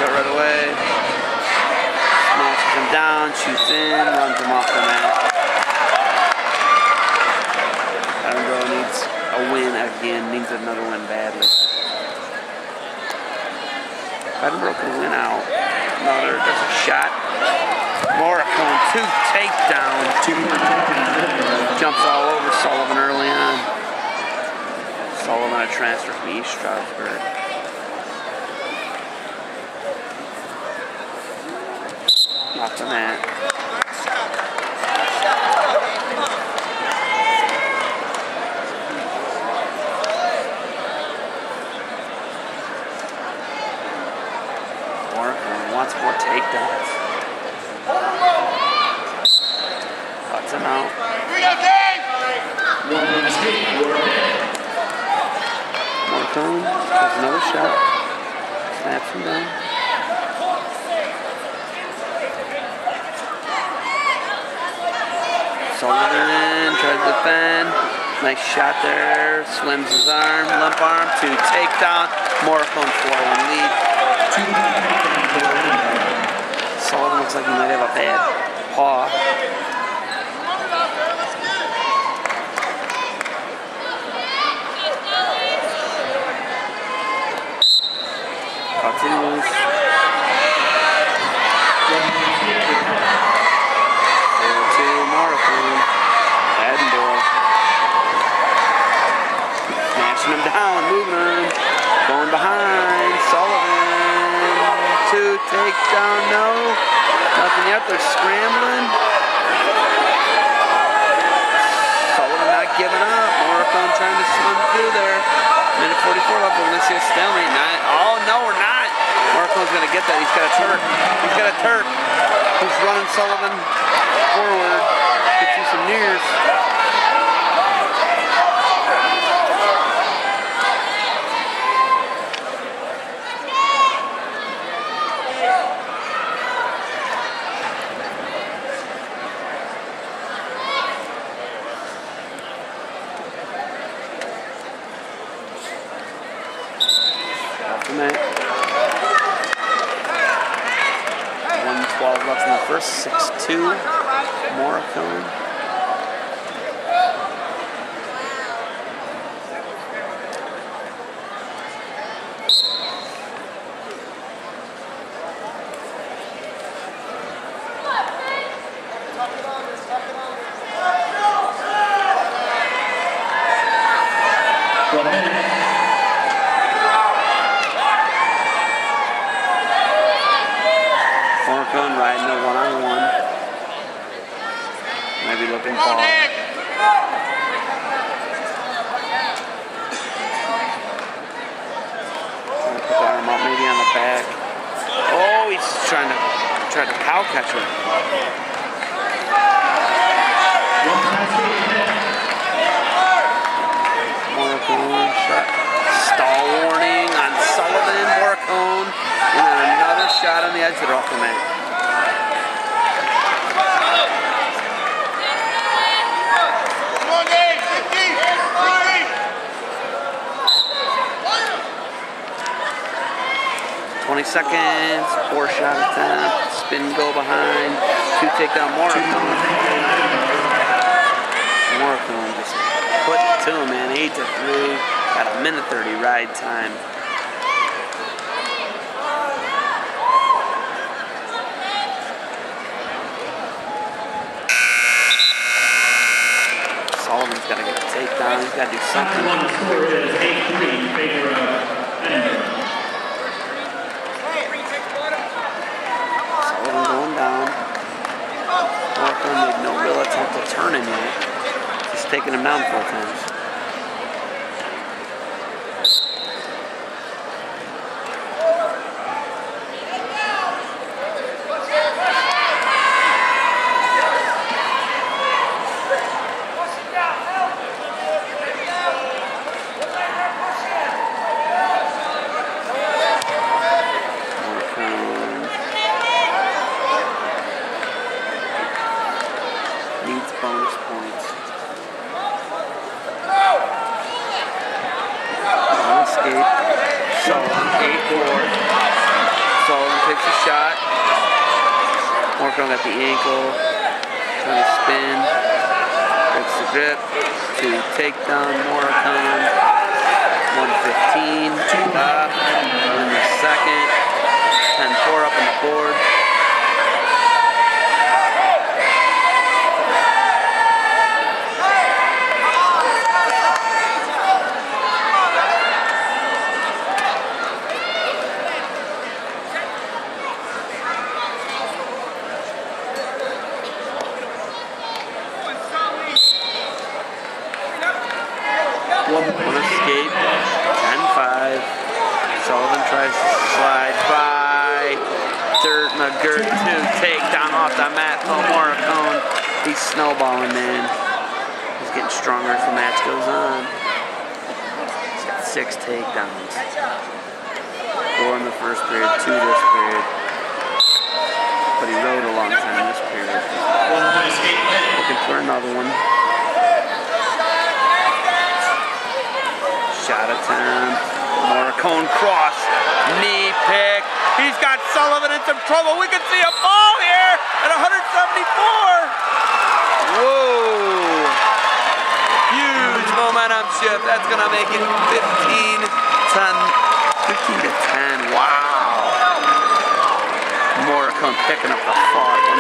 shot right away. Smashes him down, shoots in, runs him off the mat. Edinburgh needs a win again, needs another win badly. Edinburgh can win out. Another, there's a shot. Morricone, 2 takedown. Jumps all over Sullivan early on. Sullivan a transfer from East Stroudsburg. Off the mat. Morricone wants more takedowns. Cuts him out. Morricone does another shot. Snaps him down. Sullivan tries to defend. Nice shot there. Swims his arm. Lump arm. 2 takedown. Morricone 4-1 lead. Sullivan looks like he might have a bad paw. Continues. 4-2 Morricone. Edinburgh. Smashing him down, moving him. Going behind. Sullivan. 2 takedown, no. Nothing yet, they're scrambling. Sullivan not giving up. Morricone trying to swim through there. Minute 44 left, we're going to see a stalemate. Oh, no, we're not. Morricone's going to get that. He's got a Turk. He's got a Turk. Who's running Sullivan forward. Get you some nears. Off the mat. 1:12 left in the first. 6-2 Morricone. Morricone riding a 1-on-1. Maybe looking ball. Trying to put the arm up, maybe on the back. Oh, he's trying to cow catch her. Morricone shot. Stall warning on Sullivan. Morricone. And then another shot on the edge of the off the mat. Come on, Dave. 20 seconds. 4 shot attempt. Spin go behind. 2 takedown Morricone. Morricone just put it to him, man. 8-3. Got a minute 30 ride time. Sullivan's got to get a takedown. He's got to do something. Sullivan going down. Morricone made no real attempt to turn him yet. He's taking him down 4 times. Needs bonus points. On escape. Sullivan 8-4. Sullivan Morricone got the ankle, trying to spin, breaks the grip, 2 takedown, Morricone, 115, 2 up, in the second, 10-4 up on the board. One escape, 10-5. Sullivan tries to slide by. Dirt McGirt 2 takedown off the mat. Morricone, he's snowballing, man. He's getting stronger as the match goes on. He's got 6 takedowns. 4 in the first period, 2 this period. But he rode a long time this period. Looking for another one. Shot attempt. Morricone cross. Knee pick. He's got Sullivan in some trouble. We can see a fall here at 174. Whoa. Huge momentum shift. That's going to make it 15 to 10. Wow. Morricone picking up the fought.